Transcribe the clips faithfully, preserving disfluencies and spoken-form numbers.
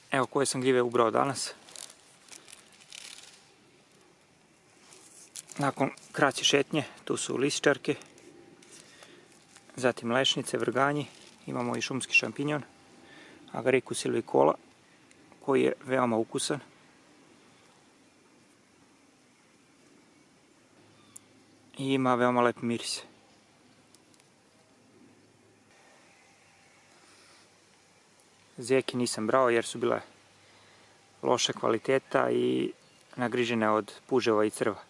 Evo koje sam gljive ubrao danas. Nakon kraće šetnje, tu su lisičarke, zatim lešnice, vrganji, imamo i šumski šampinjon, Agaricus silvicola, koji je veoma ukusan. I ima veoma lep miris. Zeki nisam brao jer su bile loše kvaliteta i nagrižene od puževa i crva.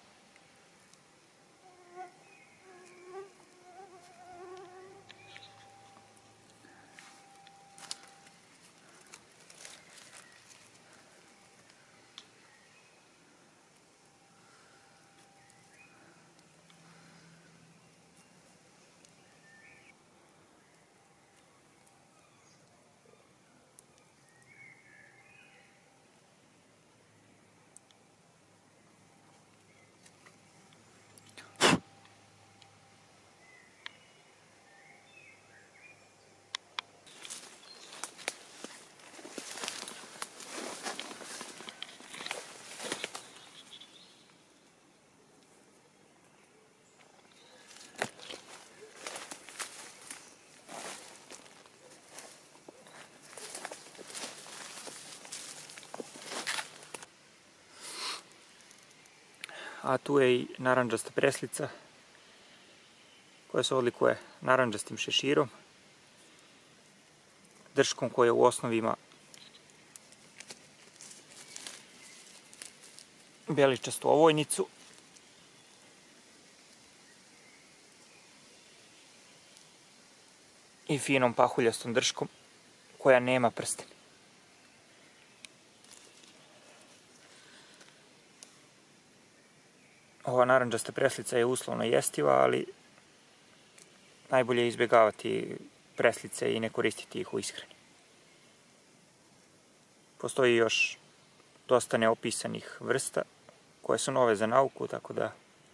A tu je i narandžasta preslica koja se odlikuje narandžastim šeširom, drškom koja u osnovi ima beličastu ovojnicu i finom pahuljastom drškom koja nema prsten. Ova narandžasta preslica je uslovno jestiva, ali najbolje je izbjegavati preslice i ne koristiti ih u ishrani. Postoji još dosta neopisanih vrsta koje su nove za nauku, tako da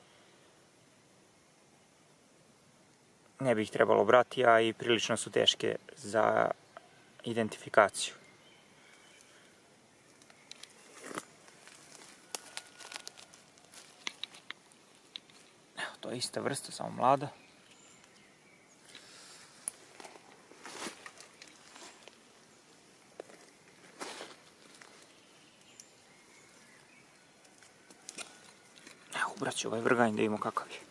ne bi ih trebalo brati, a i prilično su teške za identifikaciju. To je ista vrsta, samo mlada. Evo, ubrat ću ovaj vrganj da vidimo kakav je.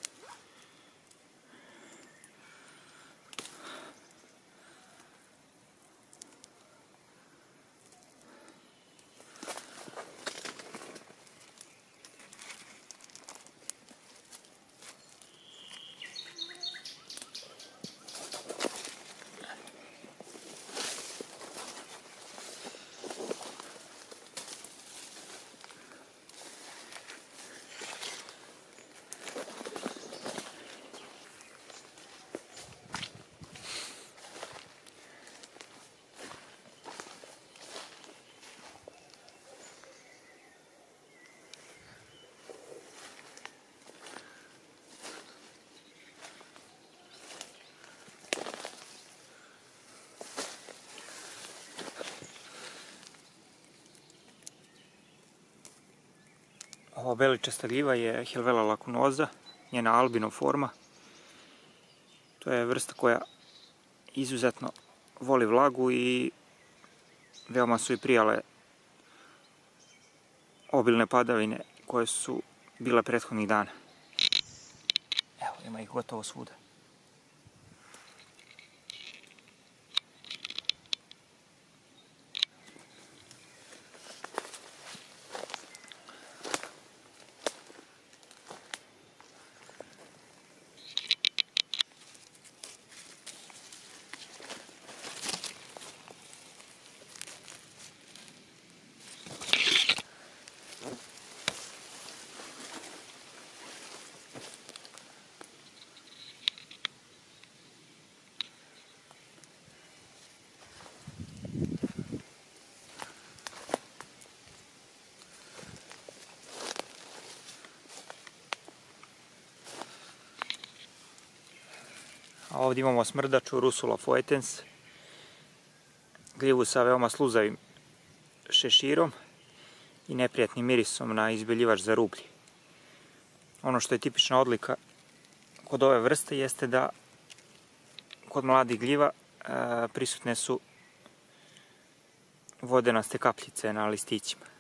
Ova beličasta gljiva je Helvela lacunosa, njena albino forma. To je vrsta koja izuzetno voli vlagu i veoma su i prijale obilne padavine koje su bile prethodnih dana. Evo, ima ih gotovo svuda. A ovdje imamo smrdaču Russula foetens, gljivu sa veoma sluzavim šeširom i neprijatnim mirisom na izbeljivač za rublje. Ono što je tipična odlika kod ove vrste jeste da kod mladih gljiva prisutne su vodenaste kapljice na listićima.